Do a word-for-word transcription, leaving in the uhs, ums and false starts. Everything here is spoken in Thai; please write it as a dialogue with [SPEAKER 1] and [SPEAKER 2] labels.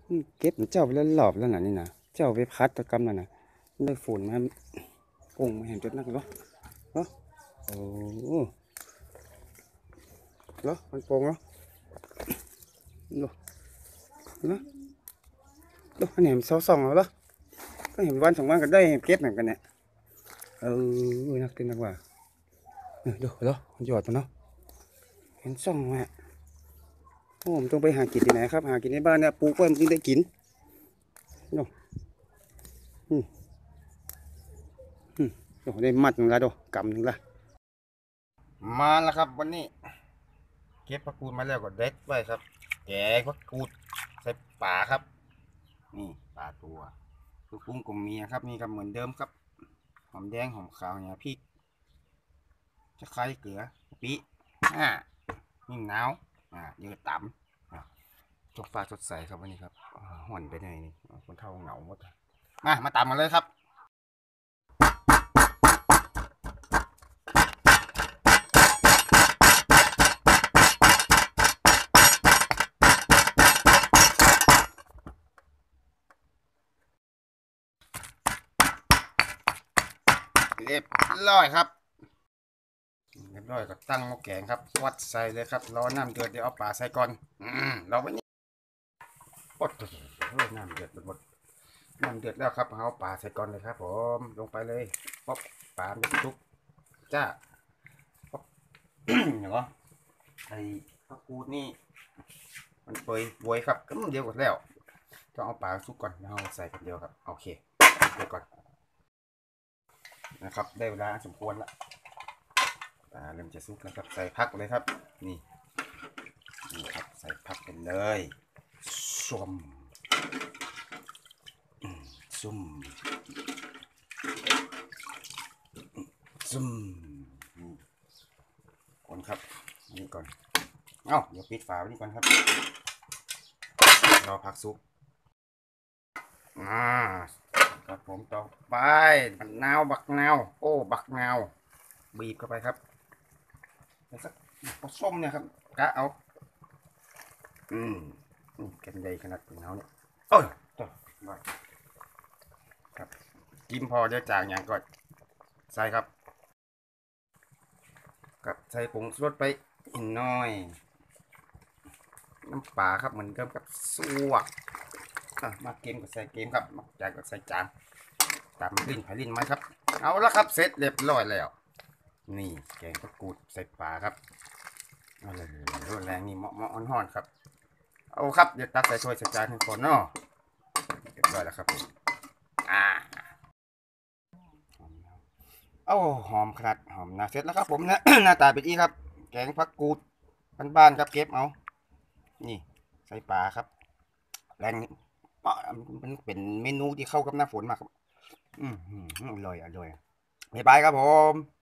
[SPEAKER 1] เก็บเจ้าไปแล้วหลอบแล้วน่ะนี่นะเจ้าไปพัดตะกำนั่นน่ะได้ฝุ่นมาโป่งมาเห็นจุดนักเหรอเหรอโอ้เหรอมันโป่งเหรอเหรอเหรอเหรออันนี้มันเสาส่องเหรอก็เห็นวันสองวันก็ได้เก็บเหมือนกันเนี่ยเออนักเต้นนักว่าเออดูเหรอหยอดตัวเนาะเห็นส่องแม่โอ้ผมต้องไปหากินที่ไหนครับหากินในบ้านเนี่ยปลูกไว้มันจึงได้กินเนาะอืมอืมโอ้ได้มัดหนึ่งละดูกำหนึ่งละมาแล้วครับวันนี้เก็บผักกูดมาแล้วก็เด็ดไว้ครับแกงผักกูดใส่ป่าครับนี่ปลาตัวคือปรุงกลมเมียครับนี่ก็เหมือนเดิมครับหอมแดงหอมขาวเนี่ยพริกจะไคร้เกลือปีอ่านี่หนาวอ่าเยอะต่ำจกฟ้าสดใสครับวันนี้ครับห่อนไปไหนนี่คนเท่าเหงาหมดมามาตามมาเลยครับเรียบร้อยครับเรียบร้อยก็ตั้งหม้อแกงครับวัดใส่เลยครับรอน้ำเดือดเดี๋ยวเอาปลาใส่ก่อนอืมเราไว้นี่ปดน้ำเดือดหมดน้ำเดือดแล้วครับเอาปลาใส่ก่อนเลยครับผมลงไปเลยป๊อปปลาไม่ทุกจ้าป๊อปอย่างก็ไอ้ผักกูดนี่มันเปื่อยบวยครับก็มันเดียวกันแล้วต้องเอาปลาสุกก่อนแล้วใส่กันเดียวครับโอเคเดี๋ยวก่อนนะครับได้เวลาสมควรละปลาเริ่มจะสุกแล้วครับใส่ผักเลยครับนี่นี่ครับใส่ผักกันเลยส้มซุ่มซุ่มก่อนครับนี่ก่อนเอ้าเดี๋ยวปิดฝาไว้นี่ก่อนครับรอผักสุกอ่าครับผมต่อไปบักนาวบักนาวโอ้บักนาวบีบเข้าไปครับสักผสมเนี่ยครับกะเอาอืมกันใหญ่ขนาดเป็นเฮาเนี่ยโอ้ยต่อครับกินพอเดี๋ยวจางอย่างก่อนใส่ครับกับใส่ผงชูรสไปอีกน้อยน้ำปลาครับเหมือนเดิมกับซวกมาเกมกับใส่เกมครับมาจานกับใส่จานตามลิ้นไผ่ลิ้นไม้ครับเอาละครับเสร็จเรียบร้อยแล้วนี่แกงผักกูดใส่ปลาครับเอาเลยรุนแรงนี่เหมาะเหมาะอ่อนๆครับเอาครับเดี๋ยวตักใส่ถ้วยใส่จานให้คนเนาะเรียบร้อยแล้วครับอ่าเอาหอมขนาดหอมนาเสร็จแล้วครับผมนะ หน้าตาเป็นอีครับแกงผักกูดบ้านๆครับเก็บเอานี่ใส่ปลาครับแรงมันเป็นเมนูที่เข้ากับหน้าฝนมากครับอืมอร่อยอร่อยบ๊ายบายครับผม